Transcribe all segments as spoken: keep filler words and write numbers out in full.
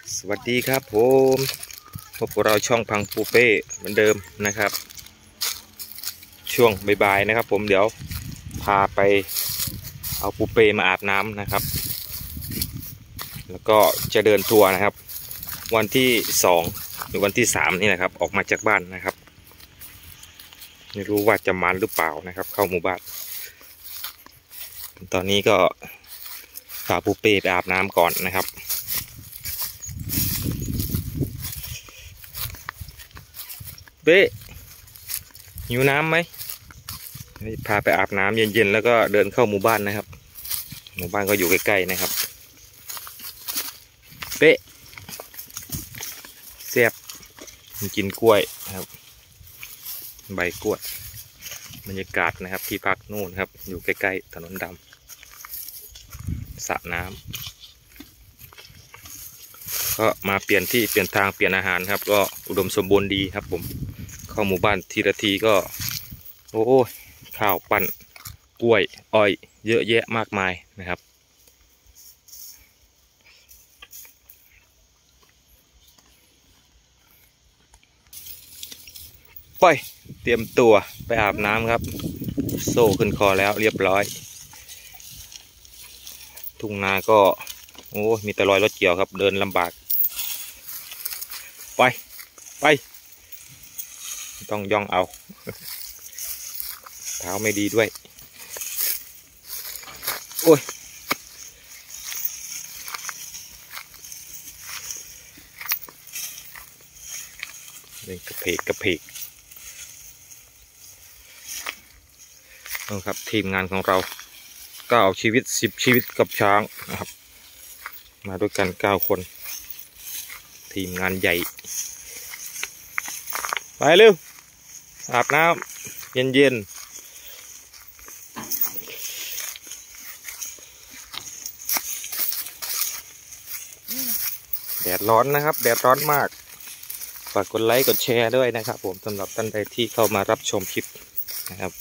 สวัสดีครับผมพบกับเราช่องพังปูเป้เหมือนเดิมนะครับ ช่วงบ่ายๆนะครับผมเดี๋ยวพาไปเอาปูเป้มาอาบน้ำนะครับ แล้วก็จะเดินทัวร์นะครับ วันที่สองหรือวันที่สามนี่นะครับออกมาจากบ้านนะครับไม่รู้ว่าจะมันหรือเปล่านะครับ เข้าหมู่บ้านตอนนี้ก็พาปูเป้ไปอาบน้ำก่อนนะครับเป้หิวน้ำไหมพาไปอาบน้ำเย็นๆแล้วก็เดินเข้าหมู่บ้านนะครับหมู่บ้านก็อยู่ใกล้ๆนะครับเป้เสียบกินกล้วยนะครับใบกล้วยบรรยากาศนะครับที่พักนู่นครับอยู่ใกล้ๆถนนดำสระน้ำก็มาเปลี่ยนที่เปลี่ยนทางเปลี่ยนอาหารครับก็อุดมสมบูรณ์ดีครับผมเข้าหมู่บ้านทีละทีก็โอ้ยข้าวปั้นกล้วยอ้อยเยอะแยะมากมายนะครับไปเตรียมตัวไปอาบน้ำครับโซ่ขึ้นคอแล้วเรียบร้อยทุ่งนาก็โอ้มีแต่รอยรถเกี่ยวครับเดินลำบากไปไปต้องย่องเอาเท้าไม่ดีด้วยโอ้ยเล่นกระเพกกระเพกนะครับทีมงานของเราก็เอาชีวิตสิบชีวิตกับช้างนะครับมาด้วยกันเก้าคนทีมงานใหญ่ไปเร็วอาบน้ำเย็นเย็นแดดร้อนนะครับแดดร้อนมากฝากกดไลค์กดแชร์ด้วยนะครับผมสำหรับท่านใดที่เข้ามารับชมคลิปนะครับ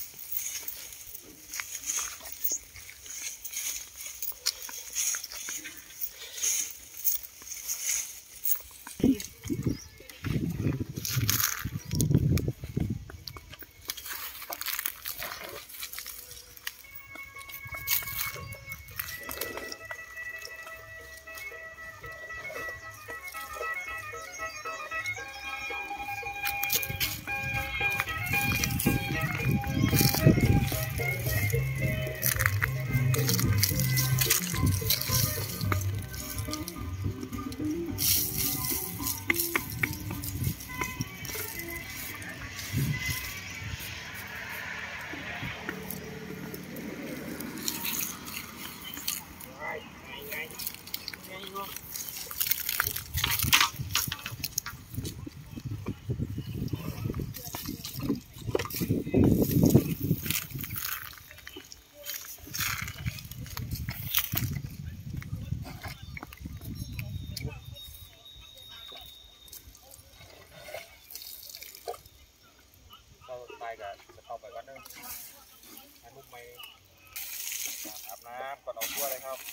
ไปกับจะเข้าไปวัดนึงให้มุกไม่อาบน้ำก่อนออกตัวเลยครับ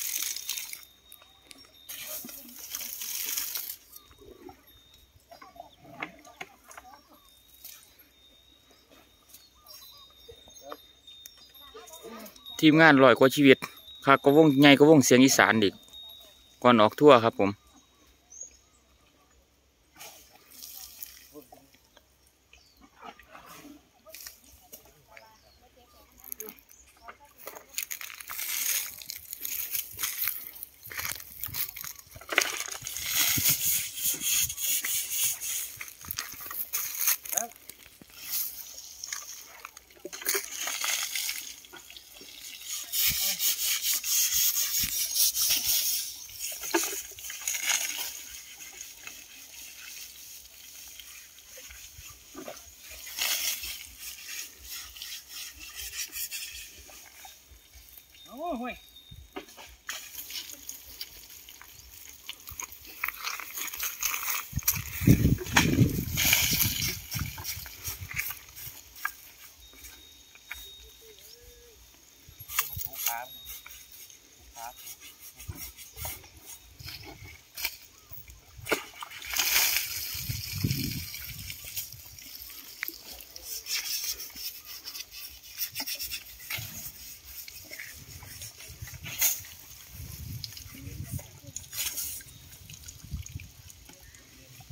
ทีมงานลอยกว่าชีวิตค่ะก็วงใหญ่ก็วงเสียงอีสานอีกก่อนออกทั่วครับผมโอ้ย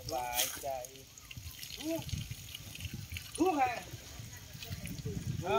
บายใจทุกแห่งครับ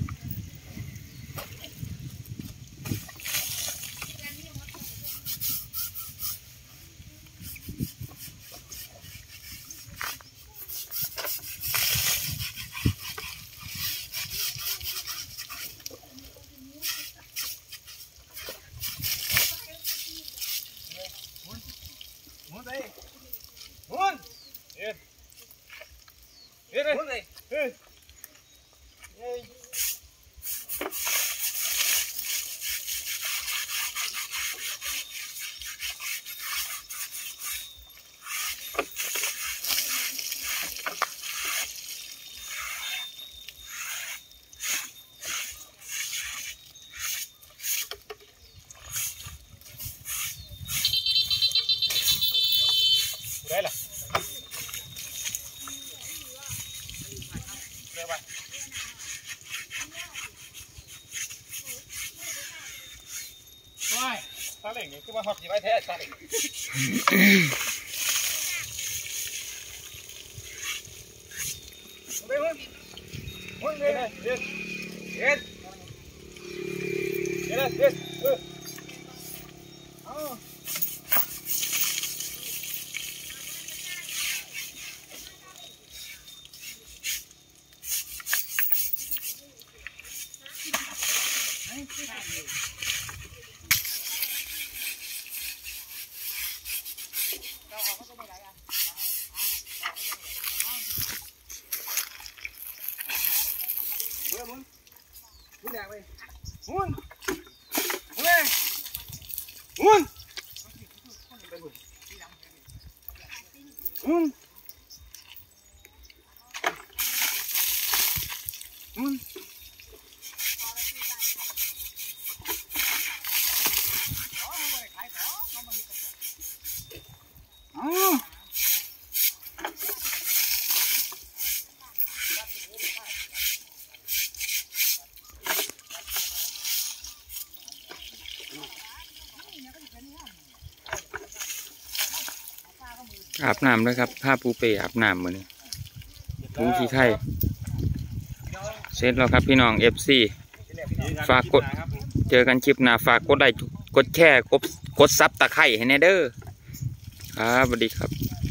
มุนไปมุนเอ็ดเอ็ดมุนไปเฮ้ยเฮ้ยได้ละเร็วไปไม่ตาเหล่งนี่คือว่าหอบจีไว้แท้ตาเหล่งไปมึงมึงเด็ดเด็ดเด็ดเด็ดเด็ดเออเอา มุนมุนมุนแดงไปมุนมุนแดงมุนมุนมุนอ๋ออาบน้ำด้วยครับผ้าปูเปอาบน้ำเหมือนถุงขี้ไข่เสร็จแล้วครับพี่น้องเอฟซีฝากกดเจอกันคลิปหน้าฝากกดไลค์กดแชร์กดกดซับตะไคร้ให้แน่เด้อครับสวัสดีครับ